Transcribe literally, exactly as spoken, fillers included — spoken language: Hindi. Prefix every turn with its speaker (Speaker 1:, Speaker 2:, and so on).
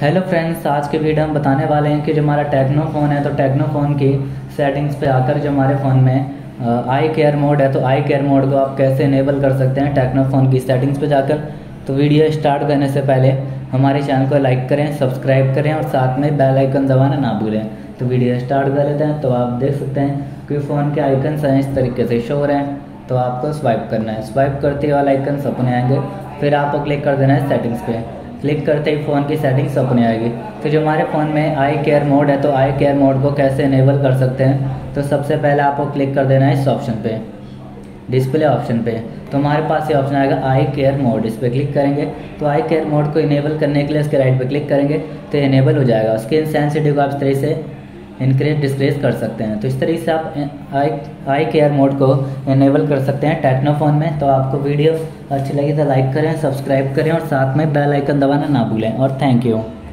Speaker 1: हेलो फ्रेंड्स, आज के वीडियो हम बताने वाले हैं कि जो हमारा टेक्नो फ़ोन है तो टेक्नो फ़ोन की सेटिंग्स पे आकर जो हमारे फ़ोन में आई केयर मोड है तो आई केयर मोड को आप कैसे इनेबल कर सकते हैं टेक्नो फ़ोन की सेटिंग्स पे जाकर। तो वीडियो स्टार्ट करने से पहले हमारे चैनल को लाइक करें, सब्सक्राइब करें और साथ में बेल आइकन दबाना ना भूलें। तो वीडियो स्टार्ट कर लेते हैं। तो आप देख सकते हैं कि फ़ोन के आइकन्स हैं इस तरीके से शो हो रहे हैं। तो आपको स्वाइप करना है, स्वाइप करते ही वाला आइकन्स अपने आएंगे, फिर आपको क्लिक कर देना है सेटिंग्स पे। क्लिक करते ही फ़ोन की सेटिंग्स अपने आएगी। तो जो हमारे फ़ोन में आई केयर मोड है तो आई केयर मोड को कैसे इनेबल कर सकते हैं। तो सबसे पहले आपको क्लिक कर देना है इस ऑप्शन पे, डिस्प्ले ऑप्शन पे। तो हमारे पास ये ऑप्शन आएगा आई केयर मोड, इस पर क्लिक करेंगे तो आई केयर मोड को इनेबल करने के लिए इसके राइट पे क्लिक करेंगे तो इनेबल हो जाएगा। स्क्रीन सेंसिटिव को आप इस तरह से इंक्रीज डिस्क्रीज कर सकते हैं। तो इस तरीके से आप आई आई केयर मोड को इनेबल कर सकते हैं टेक्नो फ़ोन में। तो आपको वीडियो अच्छी लगी तो लाइक करें, सब्सक्राइब करें और साथ में बेल आइकन दबाना ना भूलें। और थैंक यू।